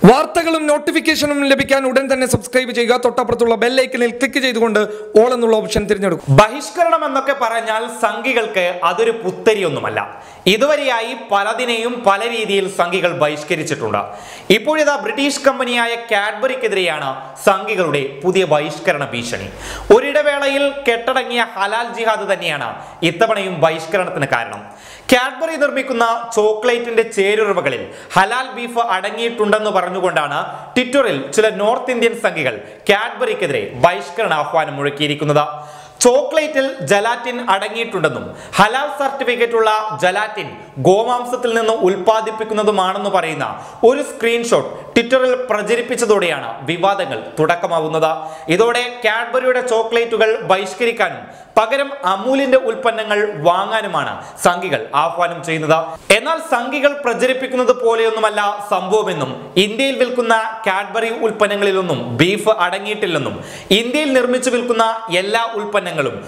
വാർത്തകളും നോട്ടിഫിക്കേഷനും ലഭിക്കാൻ ഉടൻ തന്നെ സബ്സ്ക്രൈബ് ചെയ്യുക. തൊട്ടപ്പുറത്തുള്ള ബെൽ ഐക്കണിൽ ക്ലിക്ക് ചെയ്തുകൊണ്ട് ഓൾ എന്നുള്ള ഓപ്ഷൻ തിരഞ്ഞെടുക്കും. ബഹിഷ്കരണം എന്നൊക്കെ പറഞ്ഞാൽ സംഘികൾക്ക് അതൊരു പുത്തരിയൊന്നുമല്ല. ഇതുവരെയായി പലതിനെയും പല രീതിയിൽ സംഘികൾ ബഹിഷ്കരിച്ചിട്ടുണ്ട്. ഇപ്പോഴിതാ ബ്രിട്ടീഷ് കമ്പനിയായ കാഡ്ബറിക്കെതിരെയാണ് സംഘികളുടെ പുതിയ ബഹിഷ്കരണ ഭീഷണി. ഒരിടവേളയിൽ കെട്ടടങ്ങിയ ഹലാൽ ജിഹാദ് തന്നെയാണ് ഇത്തവണയും ബഹിഷ്കരണത്തിന് കാരണം. കാഡ്ബറി നിർമ്മിക്കുന്ന ചോക്ലേറ്റിന്റെ ചേരുവകളിൽ ഹലാൽ ബീഫ് അടങ്ങിയിട്ടുണ്ടെന്ന് പറഞ്ഞുകൊണ്ടാണ് ട്വിറ്ററിൽ ചില നോർത്ത് ഇന്ത്യൻ സംഘികൾ കാഡ്ബറിക്കെതിരെ ബഹിഷ്കരണ ആഹ്വാനം മുഴക്കിയിരിക്കുന്നത്. ചോക്ലേറ്റിൽ ജലാറ്റിൻ അടങ്ങിയിട്ടുണ്ടെന്നും ഹലാൽ സർട്ടിഫിക്കറ്റ് ഉള്ള ജലാറ്റിൻ ഗോമാംസത്തിൽ നിന്ന് ഉൽപ്പാദിപ്പിക്കുന്നതുമാണെന്ന് പറയുന്ന ഒരു സ്ക്രീൻഷോട്ട് ട്വിറ്ററിൽ പ്രചരിപ്പിച്ചതോടെയാണ് വിവാദങ്ങൾ തുടക്കമാവുന്നത്. ഇതോടെ കാഡ്ബറിയുടെ ചോക്ലേറ്റുകൾ ബഹിഷ്കരിക്കാനും പകരം അമൂലിന്റെ ഉൽപ്പന്നങ്ങൾ വാങ്ങാനുമാണ് സംഘികൾ ആഹ്വാനം ചെയ്യുന്നത്. എന്നാൽ സംഘികൾ പ്രചരിപ്പിക്കുന്നത് പോലെയൊന്നുമല്ല സംഭവമെന്നും ഇന്ത്യയിൽ വിൽക്കുന്ന കാഡ്ബറി ഉൽപ്പന്നങ്ങളിലൊന്നും ബീഫ് അടങ്ങിയിട്ടില്ലെന്നും ഇന്ത്യയിൽ നിർമ്മിച്ചു വിൽക്കുന്ന എല്ലാ ഉൽപ്പന്നങ്ങളും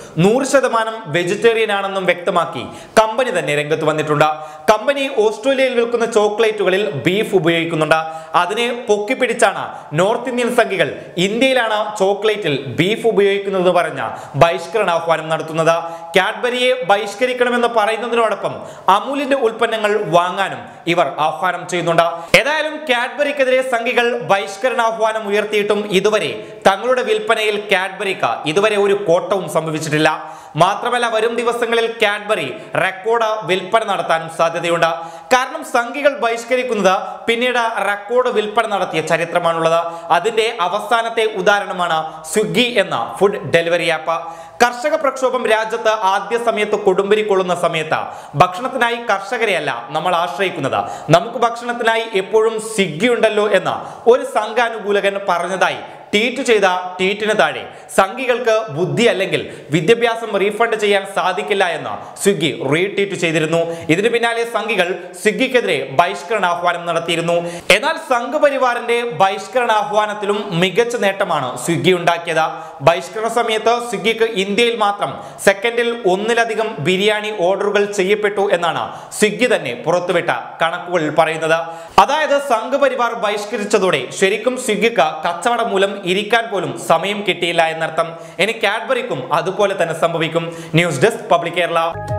100% വെജിറ്റേറിയൻ ആണെന്നും വ്യക്തമാക്കി കമ്പനി തന്നെ രംഗത്ത് വന്നിട്ടുണ്ട്. കമ്പനി ഓസ്ട്രേലിയയിൽ വിൽക്കുന്ന ചോക്ലേറ്റുകളിൽ ബീഫ് ഉപയോഗിക്കുന്നുണ്ട്. അതിനെ പൊക്കിപ്പിടിച്ചാണ് നോർത്ത് ഇന്ത്യൻ സംഘികൾ ഇന്ത്യയിലാണ് ചോക്ലേറ്റിൽ ബീഫ് ഉപയോഗിക്കുന്നത് പറഞ്ഞ ബഹിഷ്കരണ ആഹ്വാനം നടത്തുന്നത്. കാഡ്ബറിയെ ബഹിഷ്കരിക്കണമെന്ന് പറയുന്നതിനോടൊപ്പം അമൂലിന്റെ ഉൽപ്പന്നങ്ങൾ വാങ്ങാനും ഇവർ ആഹ്വാനം ചെയ്യുന്നുണ്ട്. ഏതായാലും കാഡ്ബറിക്കെതിരെ സംഘികൾ ബഹിഷ്കരണ ആഹ്വാനം ഉയർത്തിയിട്ടും ഇതുവരെ തങ്ങളുടെ വിൽപ്പനയിൽ കാഡ്ബറിക്ക് ഇതുവരെ ഒരു കോട്ടവും സംഭവിച്ചിട്ടില്ല. മാത്രമല്ല വരും ദിവസങ്ങളിൽ കാഡ്ബറി റെക്കോർഡ് വിൽപ്പന നടത്താനും സാധ്യതയുണ്ട്. കാരണം സംഘികൾ ബഹിഷ്കരിക്കുന്നത് പിന്നീട് റെക്കോർഡ് വിൽപ്പന നടത്തിയ ചരിത്രമാണുള്ളത്. അതിന്റെ അവസാനത്തെ ഉദാഹരണമാണ് സ്വിഗ്ഗി എന്ന ഫുഡ് ഡെലിവറി ആപ്പ്. കർഷക പ്രക്ഷോഭം രാജ്യത്ത് ആദ്യ സമയത്ത് കൊടുമ്പിരി കൊള്ളുന്ന സമയത്ത് ഭക്ഷണത്തിനായി കർഷകരെയല്ല നമ്മൾ ആശ്രയിക്കുന്നത്, നമുക്ക് ഭക്ഷണത്തിനായി എപ്പോഴും സ്വിഗ്ഗി ഉണ്ടല്ലോ എന്ന് ഒരു സംഘാനുകൂലകൻ പറഞ്ഞതായി ട്വീറ്റ് ചെയ്ത ട്വീറ്റിന് താഴെ സംഘികൾക്ക് ബുദ്ധി അല്ലെങ്കിൽ വിദ്യാഭ്യാസം റീഫണ്ട് ചെയ്യാൻ സാധിക്കില്ല എന്ന് സ്വിഗ്ഗി റീട്വീറ്റ് ചെയ്തിരുന്നു. ഇതിന് പിന്നാലെ സംഘികൾ സ്വിഗ്ഗിക്കെതിരെ ബഹിഷ്കരണ ആഹ്വാനം നടത്തിയിരുന്നു. എന്നാൽ സംഘപരിവാറിന്റെ ബഹിഷ്കരണ ആഹ്വാനത്തിലും മികച്ച നേട്ടമാണ് സ്വിഗ്ഗി ഉണ്ടാക്കിയത്. ബഹിഷ്കരണ സമയത്ത് സ്വിഗ്ഗിക്ക് ഇന്ത്യയിൽ മാത്രം സെക്കൻഡിൽ 1-ലധികം ബിരിയാണി ഓർഡറുകൾ ചെയ്യപ്പെട്ടു എന്നാണ് സ്വിഗ്ഗി തന്നെ പുറത്തുവിട്ട കണക്കുകളിൽ പറയുന്നത്. അതായത് സംഘപരിവാർ ബഹിഷ്കരിച്ചതോടെ ശരിക്കും സ്വിഗ്ഗിക്ക് കച്ചവടം മൂലം ഇരിക്കാൻ പോലും സമയം കിട്ടിയില്ല എന്നർത്ഥം. ഇനി കാഡ്ബറിക്കും അതുപോലെ തന്നെ സംഭവിക്കും. News desk public Kerala.